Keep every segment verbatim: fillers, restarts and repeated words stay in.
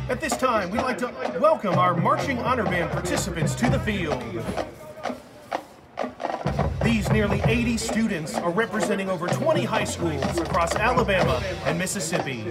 At this time, we'd like to welcome our Marching Honor Band participants to the field. These nearly eighty students are representing over twenty high schools across Alabama and Mississippi.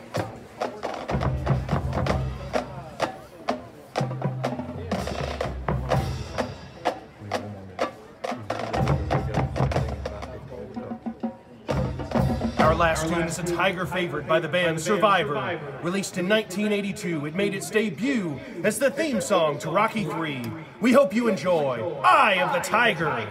Our last tune is a Tiger favorite by the band Survivor. Released in nineteen eighty-two, it made its debut as the theme song to Rocky three. We hope you enjoy Eye of the Tiger.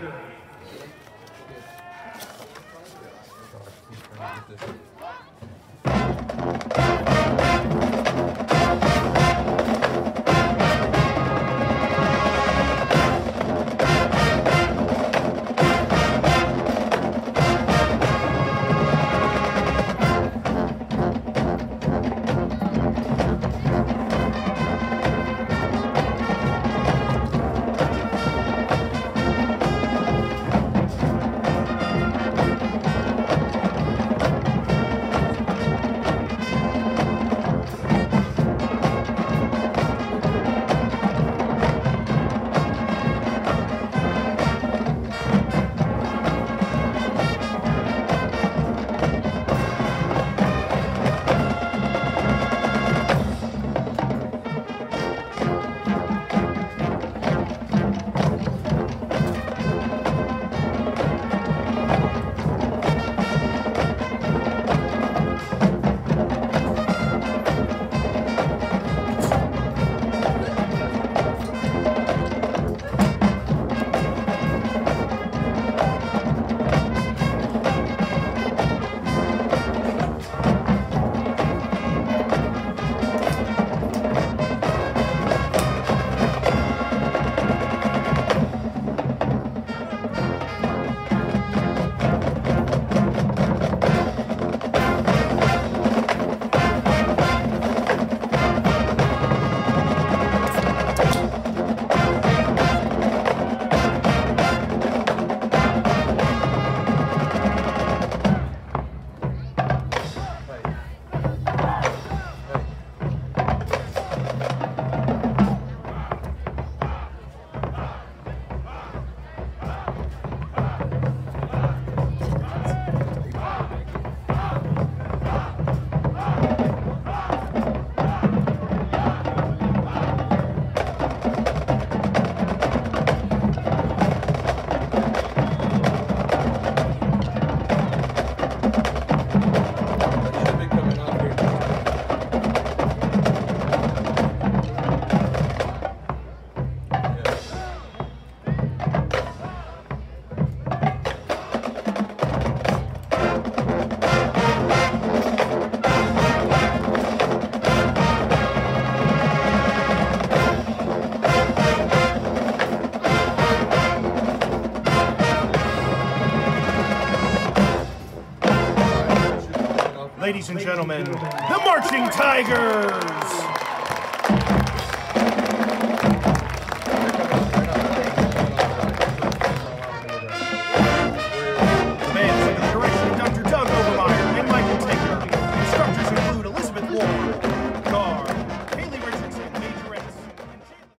Ladies and gentlemen, the Marching Tigers!